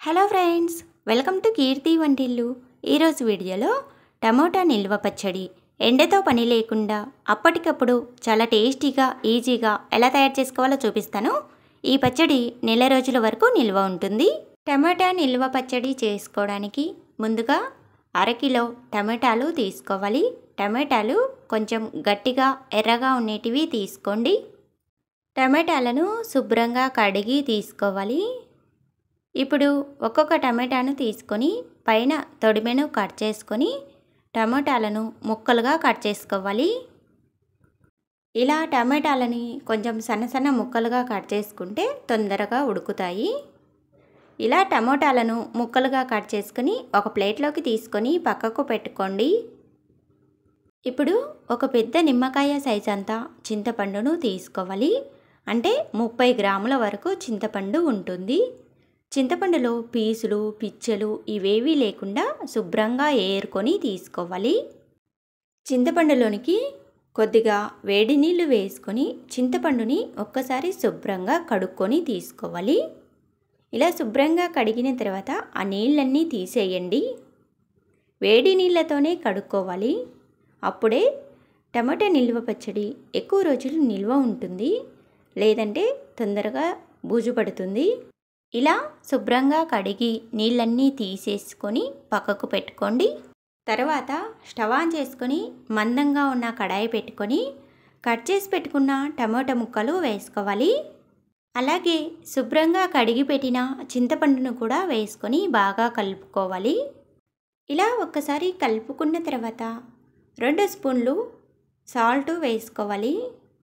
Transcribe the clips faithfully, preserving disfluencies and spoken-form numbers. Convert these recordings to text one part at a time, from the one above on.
Hello friends, welcome to Keerthi వంటిల్లు. ఈరోజు వీడియోలో టమోటా నిల్వ పచ్చడి ఎండతో పని లేకుండా అప్పటికప్పుడు చాలా టేస్టీగా ఈజీగా ఎలా తయారు చేసుకోవాలో చూపిస్తాను. ఈ పచ్చడి నెల రోజుల వరకు నిల్వ ఉంటుంది. టమోటా నిల్వ పచ్చడి చేసుకోవడానికి ముందుగా అరకిలో టమాటాలు తీసుకోవాలి. టమాటాలు కొంచెం గట్టిగా ఎర్రగా ఉండేటివి తీసుకోండి. టమాటాలను శుభ్రంగా కడిగి తీసుకోవాలి. ఇప్పుడు ఒక్కొక్క టమాటాను తీసుకొని పైన తొడిమెను కట్ చేసుకొని టమాటాలను ముక్కలుగా కట్ చేసుకోవాలి. ఇలా టమాటాలని కొంచెం సన్న సన్న ముక్కలుగా కట్ చేసుకుంటే తొందరగా ఉడుకుతాయి. ఇలా టమాటాలను ముక్కలుగా కట్ చేసుకొని ఒక ప్లేట్లోకి తీసుకొని పక్కకు పెట్టుకోండి. ఇప్పుడు ఒక పెద్ద నిమ్మకాయ సైజ్ అంతా చింతపండును తీసుకోవాలి. అంటే ముప్పై గ్రాముల వరకు చింతపండు ఉంటుంది. చింతపండులో పీసులు పిచ్చలు ఇవేవీ లేకుండా శుభ్రంగా ఏరుకొని తీసుకోవాలి. చింతపండులోనికి కొద్దిగా వేడి నీళ్ళు వేసుకొని చింతపండుని ఒక్కసారి శుభ్రంగా కడుక్కొని తీసుకోవాలి. ఇలా శుభ్రంగా కడిగిన తర్వాత ఆ నీళ్ళన్నీ తీసేయండి. వేడి నీళ్ళతోనే కడుక్కోవాలి. అప్పుడే టమాటా నిల్వ పచ్చడి ఎక్కువ రోజులు నిల్వ ఉంటుంది, లేదంటే తొందరగా బూజు పడుతుంది. ఇలా శుభ్రంగా కడిగి నీళ్ళన్నీ తీసేసుకొని పక్కకు పెట్టుకోండి. తర్వాత స్టవ్ ఆన్ చేసుకొని మందంగా ఉన్న కడాయి పెట్టుకొని కట్ చేసి పెట్టుకున్న టమోటా ముక్కలు వేసుకోవాలి. అలాగే శుభ్రంగా కడిగి పెట్టిన చింతపండును కూడా వేసుకొని బాగా కలుపుకోవాలి. ఇలా ఒక్కసారి కలుపుకున్న తర్వాత రెండు స్పూన్లు సాల్ట్ వేసుకోవాలి.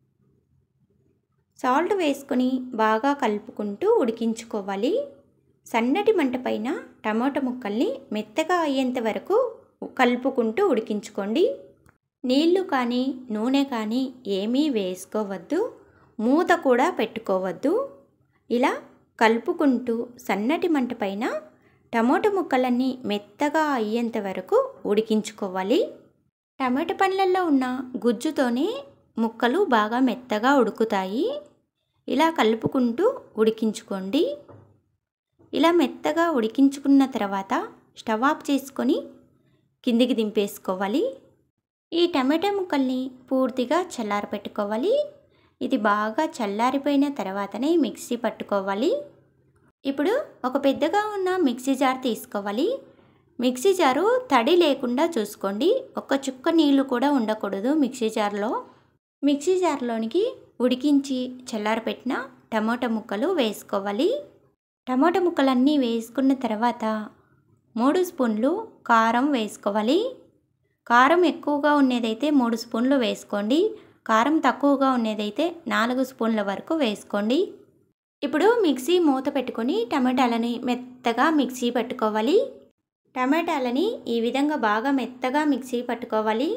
సాల్ట్ వేసుకొని బాగా కలుపుకుంటూ ఉడికించుకోవాలి. సన్నటి మంట పైన టమాటా ముక్కల్ని మెత్తగా అయ్యేంత వరకు కలుపుకుంటూ ఉడికించుకోండి. నీళ్లు కానీ నూనె కానీ ఏమీ వేసుకోవద్దు, మూత కూడా పెట్టుకోవద్దు. ఇలా కలుపుకుంటూ సన్నటి మంట పైన టమాటా ముక్కలన్నీ మెత్తగా అయ్యేంత వరకు ఉడికించుకోవాలి. టమాటా పండ్లల్లో ఉన్న గుజ్జుతోనే ముక్కలు బాగా మెత్తగా ఉడుకుతాయి. ఇలా కలుపుకుంటూ ఉడికించుకోండి. ఇలా మెత్తగా ఉడికించుకున్న తర్వాత స్టవ్ ఆఫ్ చేసుకొని కిందికి దింపేసుకోవాలి. ఈ టమాటా ముక్కల్ని పూర్తిగా చల్లారి పెట్టుకోవాలి. ఇది బాగా చల్లారిపోయిన తర్వాతనే మిక్సీ పట్టుకోవాలి. ఇప్పుడు ఒక పెద్దగా ఉన్న మిక్సీ జార్ తీసుకోవాలి. మిక్సీ జారు తడి లేకుండా చూసుకోండి. ఒక్క చుక్క నీళ్లు కూడా ఉండకూడదు మిక్సీ జార్లో. మిక్సీ జార్లోనికి ఉడికించి చల్లారపెట్టిన టమోటా ముక్కలు వేసుకోవాలి. టమోటా ముక్కలన్నీ వేసుకున్న తర్వాత మూడు స్పూన్లు కారం వేసుకోవాలి. కారం ఎక్కువగా ఉన్నదైతే మూడు స్పూన్లు వేసుకోండి. కారం తక్కువగా ఉన్నదైతే నాలుగు స్పూన్ల వరకు వేసుకోండి. ఇప్పుడు మిక్సీ మూత పెట్టుకొని టమాటాలని మెత్తగా మిక్సీ పట్టుకోవాలి. టమాటాలని ఈ విధంగా బాగా మెత్తగా మిక్సీ పట్టుకోవాలి.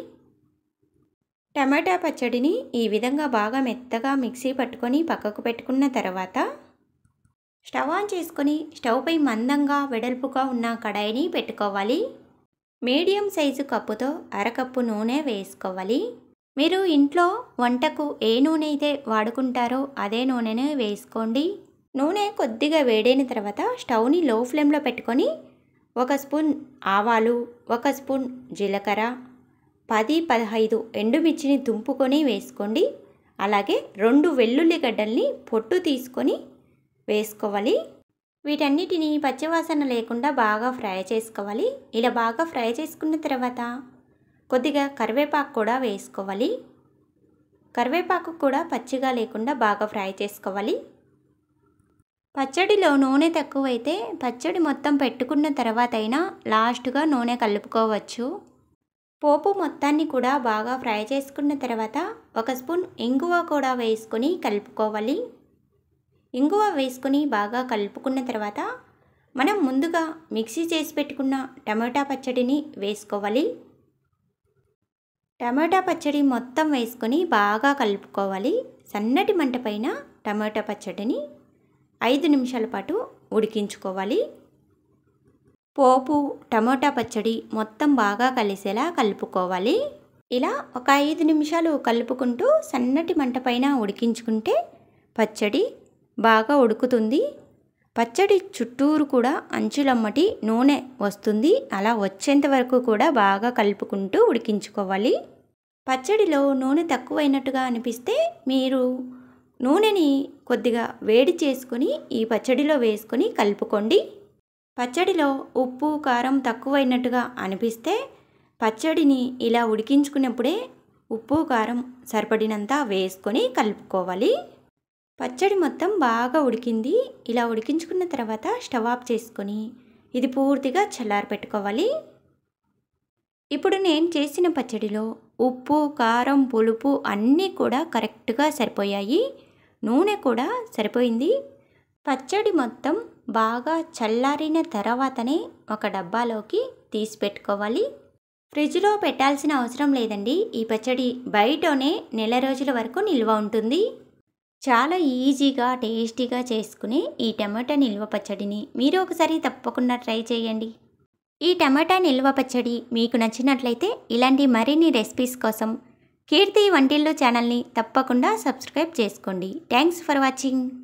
టమాటా పచ్చడిని ఈ విధంగా బాగా మెత్తగా మిక్సీ పట్టుకొని పక్కకు పెట్టుకున్న తర్వాత స్టవ్ ఆన్ చేసుకొని స్టవ్ పై మందంగా వెడల్పుగా ఉన్న కడాయిని పెట్టుకోవాలి. మీడియం సైజు కప్పుతో అరకప్పు నూనె వేసుకోవాలి. మీరు ఇంట్లో వంటకు ఏ నూనె అయితే వాడుకుంటారో అదే నూనెను వేసుకోండి. నూనె కొద్దిగా వేడైన తర్వాత స్టవ్ని లో ఫ్లేమ్లో పెట్టుకొని ఒక స్పూన్ ఆవాలు, ఒక స్పూన్ జీలకర్ర, పది పదహైదు ఎండుమిర్చిని తుంపుకొని వేసుకోండి. అలాగే రెండు వెల్లుల్లి గడ్డల్ని పొట్టు తీసుకొని వేసుకోవాలి. వీటన్నిటిని పచ్చివాసన లేకుండా బాగా ఫ్రై చేసుకోవాలి. ఇలా బాగా ఫ్రై చేసుకున్న తర్వాత కొద్దిగా కరివేపాకు కూడా వేసుకోవాలి. కరివేపాకు కూడా పచ్చిగా లేకుండా బాగా ఫ్రై చేసుకోవాలి. పచ్చడిలో నూనె తక్కువైతే పచ్చడి మొత్తం పెట్టుకున్న తర్వాత అయినా లాస్ట్గా నూనె కలుపుకోవచ్చు. పోపు మొత్తాన్ని కూడా బాగా ఫ్రై చేసుకున్న తర్వాత ఒక స్పూన్ ఇంగువ కూడా వేసుకొని కలుపుకోవాలి. ఇంగువ వేసుకొని బాగా కలుపుకున్న తర్వాత మనం ముందుగా మిక్సీ చేసి పెట్టుకున్న టమాటా పచ్చడిని వేసుకోవాలి. టమాటా పచ్చడి మొత్తం వేసుకొని బాగా కలుపుకోవాలి. సన్నటి మంట పైన టమాటా పచ్చడిని ఐదు నిమిషాల పాటు ఉడికించుకోవాలి. పోపు టమాటా పచ్చడి మొత్తం బాగా కలిసేలా కలుపుకోవాలి. ఇలా ఒక ఐదు నిమిషాలు కలుపుకుంటూ సన్నటి మంట పైన ఉడికించుకుంటే పచ్చడి బాగా ఉడుకుతుంది. పచ్చడి చుట్టూరు కూడా అంచులమ్మటి నూనె వస్తుంది. అలా వచ్చేంత వరకు కూడా బాగా కలుపుకుంటూ ఉడికించుకోవాలి. పచ్చడిలో నూనె తక్కువైనట్టుగా అనిపిస్తే మీరు నూనెని కొద్దిగా వేడి చేసుకొని ఈ పచ్చడిలో వేసుకొని కలుపుకోండి. పచ్చడిలో ఉప్పు కారం తక్కువైనట్టుగా అనిపిస్తే పచ్చడిని ఇలా ఉడికించుకున్నప్పుడే ఉప్పు కారం సరిపడినంత వేసుకొని కలుపుకోవాలి. పచ్చడి మొత్తం బాగా ఉడికింది. ఇలా ఉడికించుకున్న తర్వాత స్టవ్ ఆఫ్ చేసుకొని ఇది పూర్తిగా చల్లారి పెట్టుకోవాలి. ఇప్పుడు నేను చేసిన పచ్చడిలో ఉప్పు కారం పులుపు అన్నీ కూడా కరెక్ట్గా సరిపోయాయి. నూనె కూడా సరిపోయింది. పచ్చడి మొత్తం బాగా చల్లారిన తర్వాతనే ఒక డబ్బాలోకి తీసి పెట్టుకోవాలి. ఫ్రిడ్జ్లో పెట్టాల్సిన అవసరం లేదండి. ఈ పచ్చడి బయటనే నెల రోజుల వరకు నిల్వ ఉంటుంది. చాలా ఈజీగా టేస్టీగా చేసుకునే ఈ టమాటా నిల్వ పచ్చడిని మీరు ఒకసారి తప్పకుండా ట్రై చేయండి. ఈ టమాటా నిల్వ పచ్చడి మీకు నచ్చినట్లయితే ఇలాంటి మరిన్ని రెసిపీస్ కోసం కీర్తి వంటిల్లు ఛానల్ని తప్పకుండా సబ్స్క్రైబ్ చేసుకోండి. Thanks for watching.